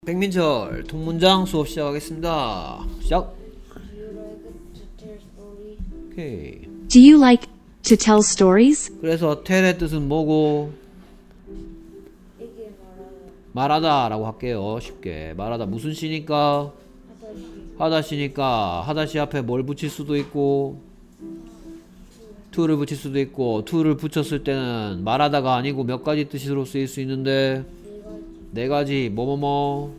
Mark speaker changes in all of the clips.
Speaker 1: 백민철 통문장 수업 시작하겠습니다. 시작. 오케이.
Speaker 2: Do you like to tell stories?
Speaker 1: 그래서 tell의 뜻은 뭐고? 말하다 라고 할게요. 쉽게 말하다. 무슨 시니까? 하다시니까 하다시 앞에 뭘 붙일 수도 있고 to를 붙일 수도 있고 to를 붙였을 때는 말하다가 아니고 몇 가지 뜻으로 쓰일 수 있는데 네 가지 뭐뭐뭐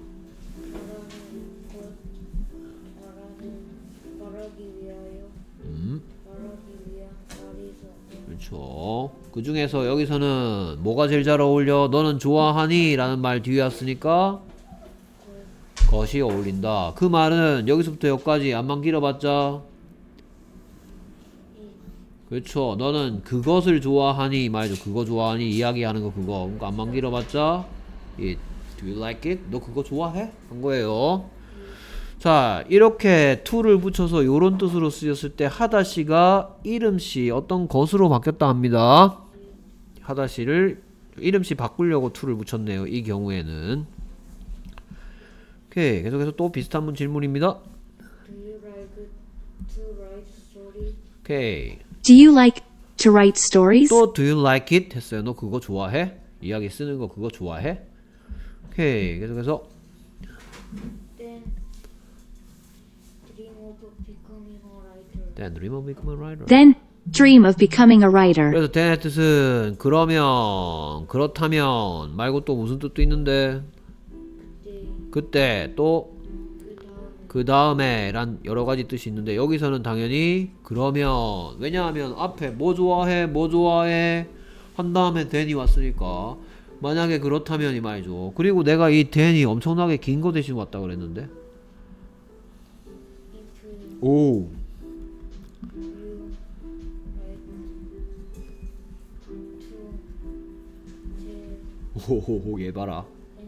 Speaker 1: 그렇죠. 그 중에서 여기서는 뭐가 제일 잘 어울려? 너는 좋아하니? 라는 말 뒤에 왔으니까 것이 어울린다. 그 말은 여기서부터 여기까지 안만 길어봤자 그렇죠. 너는 그것을 좋아하니 말이죠. 그거 좋아하니 이야기하는 거 그거. 그러니까 안만 길어봤자 it. Do you like it? 너 그거 좋아해? 한 거예요. 자, 이렇게 to를 붙여서 요런 뜻으로 쓰였을 때 하다시가 이름시 어떤 것으로 바뀌었다 합니다. 하다시를 이름시 바꾸려고 to를 붙였네요. 이 경우에는. 오케이. 계속해서 또 비슷한 질문입니다.
Speaker 3: Do you like to write stories?
Speaker 1: 오케이.
Speaker 2: Do you like to write stories?
Speaker 1: 또 do you like it? 했어요. 너 그거 좋아해? 이야기 쓰는 거 그거 좋아해? 오케이. 계속해서
Speaker 3: Then dream of becoming a writer.
Speaker 1: Then dream of becoming a writer.
Speaker 2: Then dream of becoming a writer.
Speaker 1: 그래서 then의 뜻은 그러면, 그렇다면 말고 또 무슨 뜻도 있는데 그때 또 그 다음에 란 여러가지 뜻이 있는데 여기서는 당연히 그러면 왜냐하면 앞에 뭐 좋아해 뭐 좋아해 한 다음에 then이 왔으니까 만약에 그렇다면 이 말이죠. 그리고 내가 이 then이 엄청나게 긴 거 대신 왔다 그랬는데 오 호호호 얘 봐라.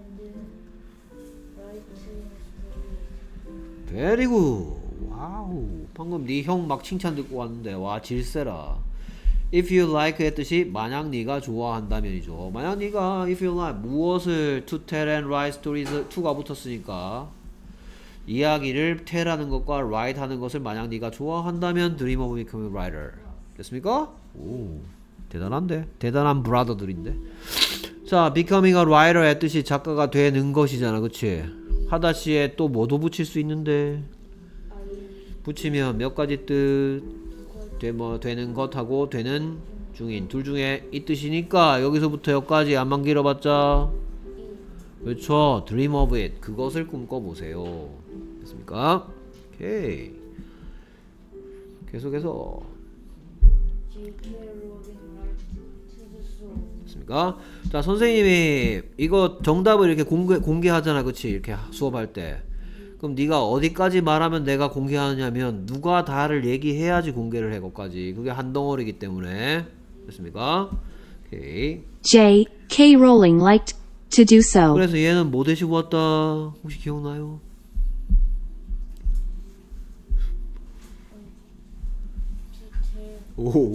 Speaker 1: 베리 굿. 와우. 방금 네 형 막 칭찬 듣고 왔는데 와 질세라. If you like 의 뜻이 만약 네가 좋아한다면이죠. 만약 네가 if you like 무엇을 to tell and write stories to가 붙었으니까 이야기를 tell하는 것과 write 하는 것을 만약 네가 좋아한다면 dream of becoming a writer. 됐습니까? 오 대단한데? 대단한 브라더들인데. 자, becoming a writer의 뜻이 작가가 되는 것이잖아, 그치? 하다시에 또 뭐도 붙일 수 있는데 붙이면 몇 가지 뜻 되는 것하고 되는 중인 둘 중에 이 뜻이니까 여기서부터 여기까지 안만 길어봤자 그렇죠. dream of it 그것을 꿈꿔보세요. 됐습니까? 오케이. 계속해서 됐습니까? 자, 선생님이 이거 정답을 이렇게 공개하잖아, 그치? 이렇게 수업할 때. 그럼 네가 어디까지 말하면 내가 공개하냐면 누가 다를 얘기해야지 공개를 해, 거기까지. 그게 한 덩어리기 때문에. 됐습니까? 오케이.
Speaker 2: J. K. Rowling liked to do so.
Speaker 1: 그래서 얘는 뭐 대시고 왔다? 혹시 기억나요? 오.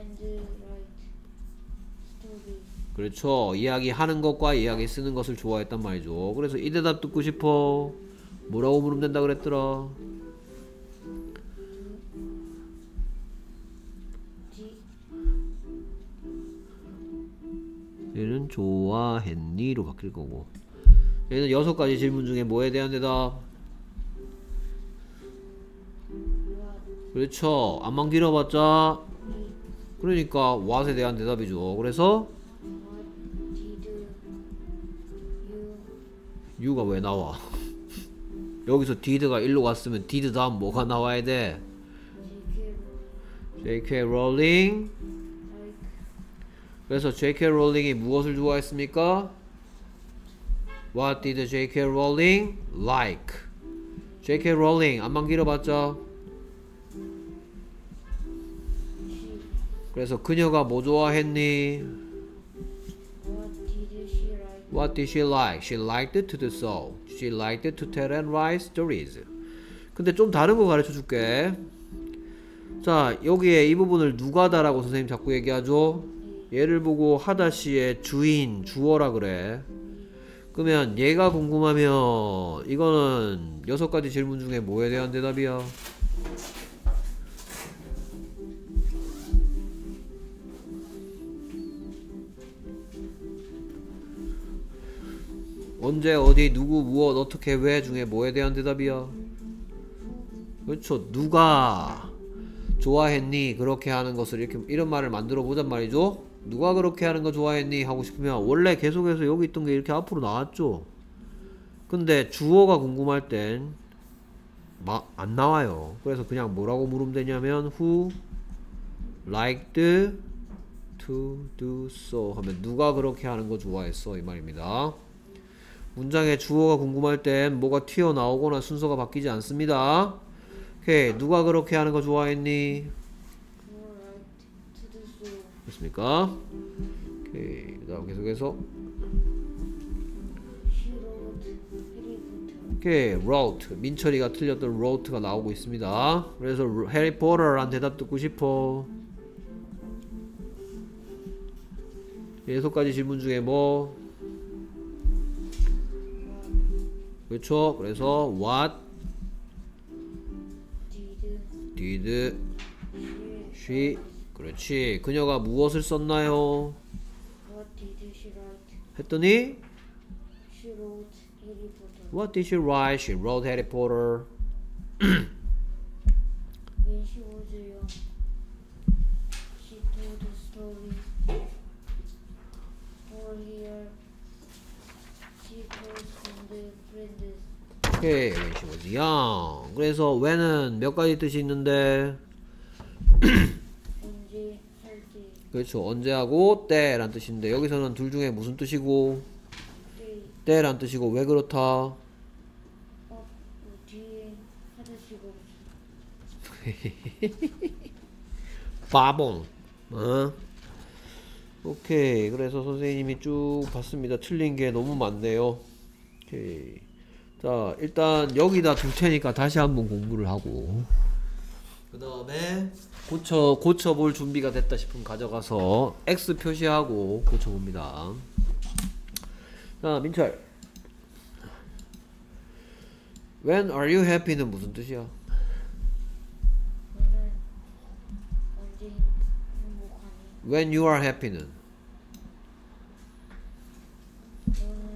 Speaker 1: 그렇죠. 이야기하는 것과 이야기 쓰는 것을 좋아했단 말이죠. 그래서 이 대답 듣고 싶어. 뭐라고 물으면 된다 그랬더라? 얘는 좋아했니로 바뀔 거고 얘는 6가지 질문 중에 뭐에 대한 대답? 그렇죠. 안만 길어봤자 그러니까 what에 대한 대답이죠. 그래서 U가 왜 나와? 여기서 did가 1로 갔으면 did 다음 뭐가 나와야 돼? J.K. Rowling. 그래서 J.K. Rowling이 무엇을 좋아했습니까? What did J.K. Rowling like? J.K. Rowling 안만 길어봤자 그래서 그녀가 뭐 좋아했니? What did she like? She liked to do so. She liked to tell and write stories. 근데 좀 다른 거 가르쳐 줄게. 자, 여기에 이 부분을 누가다라고 선생님 자꾸 얘기하죠. 얘를 보고 하다시의 주인, 주어라 그래. 그러면 얘가 궁금하면 이거는 6가지 질문 중에 뭐에 대한 대답이야? 언제 어디 누구 무엇 어떻게 왜 중에 뭐에 대한 대답이야? 그렇죠. 누가 좋아했니? 그렇게 하는 것을 이렇게 이런 말을 만들어 보잔 말이죠. 누가 그렇게 하는 거 좋아했니? 하고 싶으면 원래 계속해서 여기 있던 게 이렇게 앞으로 나왔죠. 근데 주어가 궁금할 땐 안 나와요. 그래서 그냥 뭐라고 물으면 되냐면 who liked to do so 하면 누가 그렇게 하는 거 좋아했어 이 말입니다. 문장에 주어가 궁금할 땐 뭐가 튀어나오거나 순서가 바뀌지 않습니다. 오케이. 누가 그렇게 하는 거 좋아했니?
Speaker 3: Who liked to do so?
Speaker 1: 됐습니까? 오케이. 그 다음 계속해서
Speaker 3: She wrote Harry Potter.
Speaker 1: 오케이. wrote. 민철이가 틀렸던 wrote가 나오고 있습니다. 그래서 해리 포터란 대답 듣고 싶어. 6가지 질문 중에 뭐? 그렇죠. 그래서 what did she 그렇지. 그녀가 무엇을 썼나요?
Speaker 3: What did she write?
Speaker 1: 했더니
Speaker 3: She wrote Harry Potter.
Speaker 1: what did she write? She wrote Harry Potter.
Speaker 3: When she was young, she told stories. For here, she corresponded friends.
Speaker 1: 오케이. when she was young. 그래서 when은 몇 가지 뜻이 있는데
Speaker 3: 언제 할 때,
Speaker 1: 그렇죠. 언제하고 때란 뜻인데 여기서는 둘 중에 무슨 뜻이고
Speaker 3: 때,
Speaker 1: 때란 뜻이고 왜 그렇다?
Speaker 3: 뒤에 하드시고
Speaker 1: 바봉. 어? 오케이. 그래서 선생님이 쭉 봤습니다. 틀린 게 너무 많네요. 오케이. 자, 일단 여기다 둘 테니까 다시 한번 공부를 하고 그 다음에 고쳐볼 준비가 됐다 싶으면 가져가서 X 표시하고 고쳐봅니다. 자, 민철. When are you happy는 무슨 뜻이야?
Speaker 3: 너는 언제 행복하니?
Speaker 1: When you are happy는
Speaker 3: 너는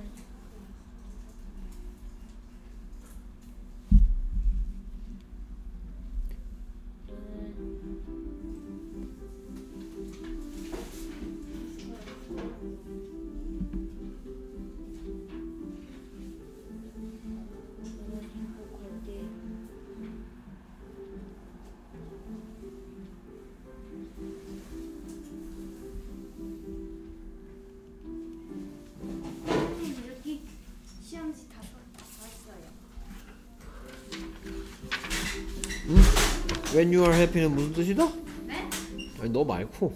Speaker 3: 행복할 때
Speaker 4: 여기 시험지 다 썼어요.
Speaker 1: When you are happy는 무슨 뜻이다?
Speaker 4: 네?
Speaker 1: 아니 너 말고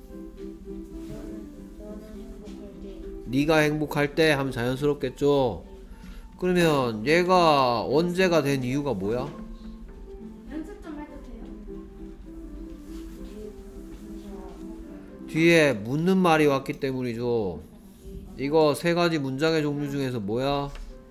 Speaker 3: 너는 행복할 때
Speaker 1: 네가 행복할 때 하면 자연스럽겠죠. 그러면 얘가 언제가 된 이유가 뭐야?
Speaker 4: 연습 좀 해도 돼요?
Speaker 1: 뒤에 묻는 말이 왔기 때문이죠. 이거 3가지 문장의 종류 중에서 뭐야?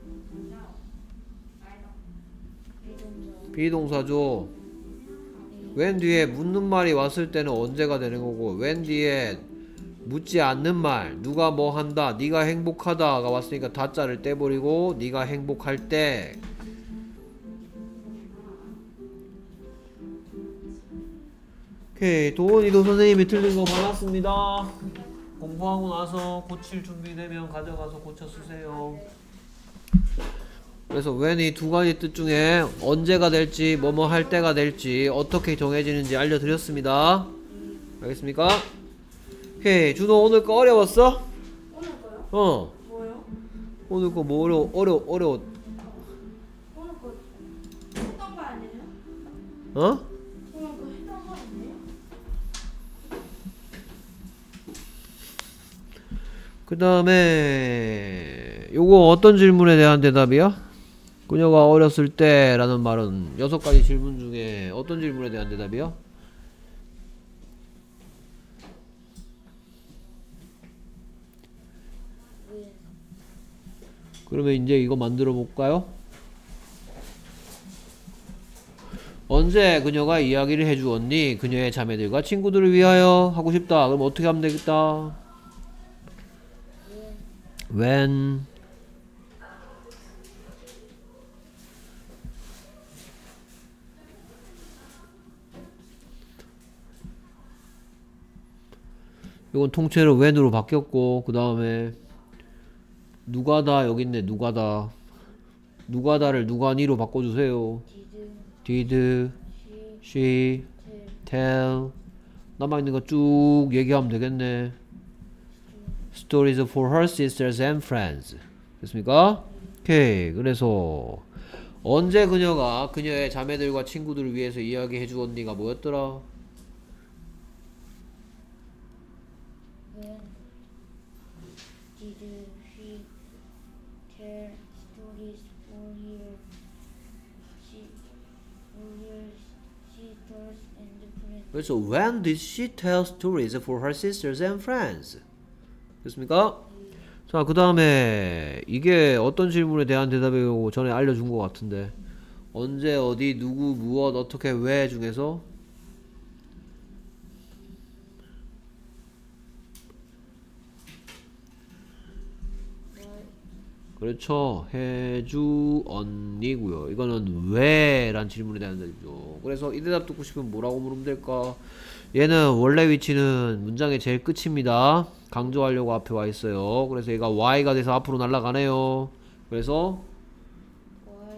Speaker 1: 비동사죠. when 뒤에 묻는 말이 왔을 때는 언제가 되는 거고 when 뒤에 묻지 않는 말 누가 뭐 한다 네가 행복하다가 왔으니까 다자를 떼버리고 네가 행복할 때 오케이. 도원이도 선생님이 틀린 거 받았습니다. 공부하고 나서 고칠 준비되면 가져가서 고쳐 쓰세요. 그래서 when이 2가지 뜻 중에 언제가 될지 뭐뭐 할 때가 될지 어떻게 정해지는지 알려드렸습니다. 알겠습니까? 오케이. 준호 오늘 거 어려웠어?
Speaker 4: 오늘 거요?
Speaker 1: 어.
Speaker 4: 뭐요?
Speaker 1: 오늘 거 뭐 어려워?
Speaker 4: 오늘 거 했던 거 아니에요?
Speaker 1: 어?
Speaker 4: 오늘 거 했던 거 아니에요?
Speaker 1: 그 다음에 요거 어떤 질문에 대한 대답이야? 그녀가 어렸을 때 라는 말은 6가지 질문 중에 어떤 질문에 대한 대답이야? 그러면 이제 이거 만들어 볼까요? 언제 그녀가 이야기를 해주었니? 그녀의 자매들과 친구들을 위하여 하고 싶다. 그럼 어떻게 하면 되겠다? When 이건 통째로 when으로 바뀌었고 그 다음에 누가다 여기 있네. 누가다 누가다를 누가니로 바꿔주세요. Did she tell 남아있는 거 쭉 얘기하면 되겠네. Stories for her sisters and friends. 됐습니까? 오케이. 그래서 언제 그녀가 그녀의 자매들과 친구들을 위해서 이야기해 주었니가 뭐였더라?
Speaker 3: When did she tell stories for her sisters and friends?
Speaker 1: 그래서 when did she tell stories for her sisters and friends? 됐습니까? 자, 그 다음에 이게 어떤 질문에 대한 대답이고 전에 알려준 것 같은데 언제, 어디, 누구, 무엇, 어떻게, 왜 중에서 그렇죠. 해주언니고요. 이거는 왜? 란 질문에 대한 대답이죠. 그래서 이 대답 듣고 싶으면 뭐라고 물으면 될까? 얘는 원래 위치는 문장의 제일 끝입니다. 강조하려고 앞에 와 있어요. 그래서 얘가 Y가 돼서 앞으로 날아가네요. 그래서
Speaker 3: Why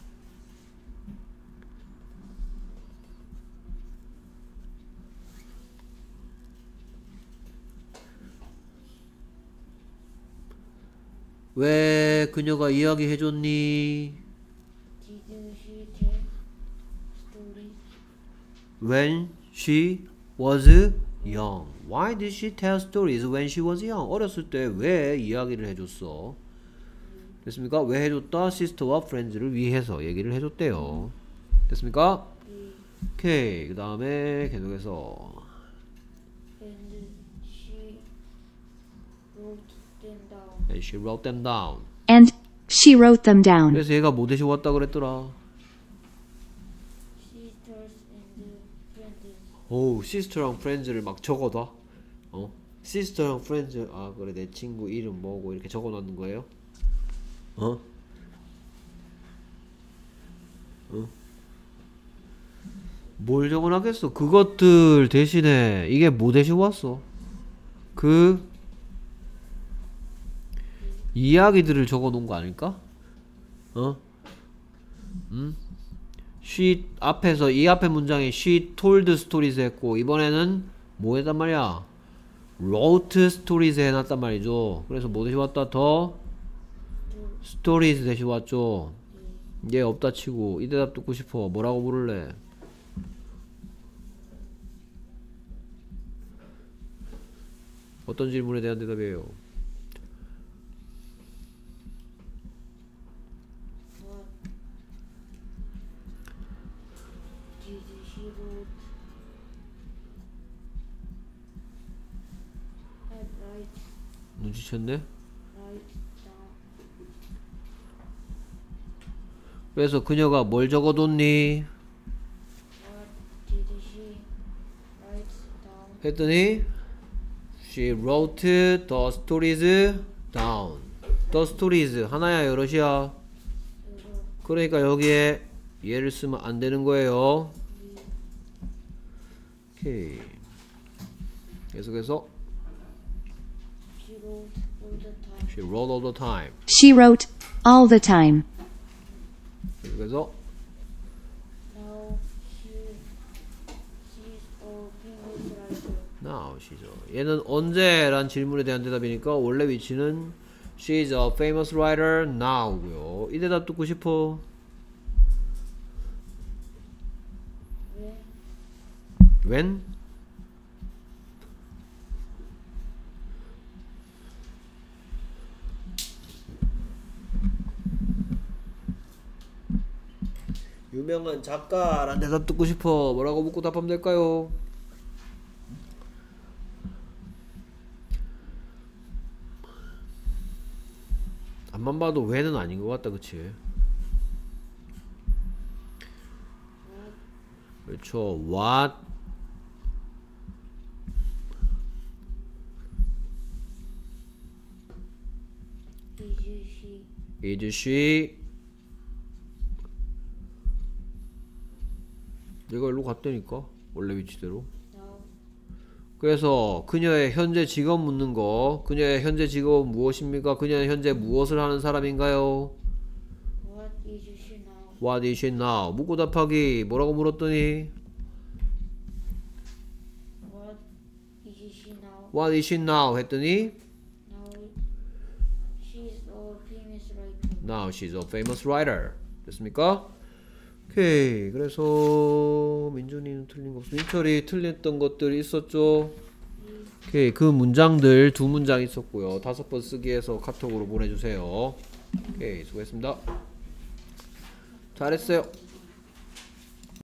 Speaker 1: 왜 그녀가 이야기해줬니?
Speaker 3: did she tell stories
Speaker 1: When she was young. Why did she tell stories when she was young? 어렸을 때 왜 이야기를 해줬어? 됐습니까? 왜 해줬다? 시스터와 프렌즈를 위해서 얘기를 해줬대요. 됐습니까? 오케이. 그 다음에 계속해서
Speaker 3: and she wrote them down?
Speaker 1: And she wrote them down.
Speaker 2: And she wrote them down.
Speaker 1: 그래서 얘가 뭐 대신 왔다 그랬더라?
Speaker 3: Sisters and friends.
Speaker 1: 오, 시스터랑 프렌즈를 막 적어놔? 시스터랑 프렌즈, 아 그래 내 친구 이름 뭐고 이렇게 적어놓는 거예요? 뭘 적어놨겠어? 그것들 대신에 이게 뭐 대신 왔어? 그 이야기들을 적어놓은 거 아닐까? She 앞에서 이 앞에 문장에 she told stories 했고 이번에는 뭐 했단 말이야? wrote stories 해놨단 말이죠. 그래서 뭐 대신 왔다? 더 stories 대신 왔죠. 얘 없다 치고 이 대답 듣고 싶어. 뭐라고 부를래? 어떤 질문에 대한 대답이에요?
Speaker 3: What did she wrote? Write
Speaker 1: 눈치챘네?
Speaker 3: down.
Speaker 1: 그래서 그녀가 뭘 적어뒀니?
Speaker 3: What did she write down?
Speaker 1: 했더니 She wrote the stories down. The stories 하나야 여럿이야? 그러니까 여기에 얘를 쓰면 안 되는 거예요. 오케이. 계속해서
Speaker 3: She wrote all the time.
Speaker 1: She wrote all the time.
Speaker 2: She wrote all the time.
Speaker 1: 계속해서
Speaker 3: Now she's a famous writer.
Speaker 1: Now she's a 얘는 언제란 질문에 대한 대답이니까 원래 위치는 She's a famous writer now고요. 이 대답 듣고 싶어. When? 유명한 작가란 대답 듣고 싶어. 뭐라고 묻고 답하면 될까요? 앞만 봐도 왜는 아닌 것 같다, 그치? 그렇죠. What
Speaker 3: Is she
Speaker 1: is she? 내가 일로 갔다니까 원래 위치대로.
Speaker 3: now?
Speaker 1: 그래서 그녀의 현재 직업 묻는 거. 그녀의 현재 직업은 무엇입니까? 그녀는 현재 무엇을 하는 사람인가요?
Speaker 3: What is she now?
Speaker 1: What is she now? 묻고 답하기. 뭐라고 물었더니
Speaker 3: What is she now?
Speaker 1: What is she now? 했더니
Speaker 3: Now she's a famous writer.
Speaker 1: Now she's a famous writer. 됐습니까? 오케이. 그래서 민준이는 틀린 거 없어. 민철이 틀렸던 것들이 있었죠? 오케이. 그 문장들 두 문장 있었고요. 5번 쓰기 해서 카톡으로 보내주세요. 오케이. 수고했습니다. 잘했어요.